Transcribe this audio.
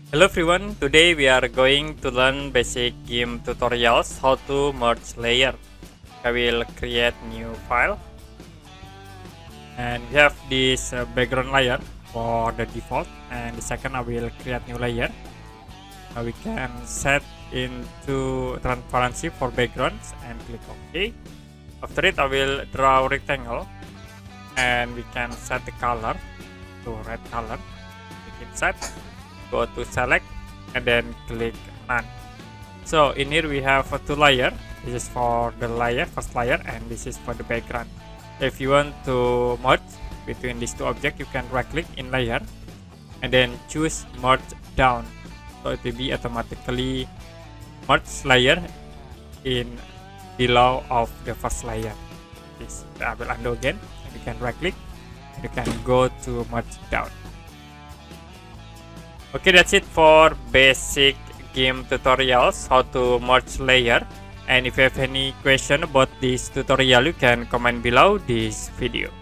Hello everyone, today we are going to learn basic GIMP tutorials how to merge layer. I will create new file and we have this background layer for the default, and the second I will create new layer. We can set into transparency for backgrounds and click OK. After it I will draw rectangle and we can set the color to red color. Click inside, go to select and then click none. So in here we have two layer. This is for the layer, first layer, and this is for the background. If you want to merge between these two objects, you can right click in layer and then choose merge down, so it will be automatically merge layer in below of the first layer. This I will undo again, and you can right click and you can go to merge down. Okay, that's it for basic GIMP tutorials how to merge layer. And if you have any question about this tutorial, you can comment below this video.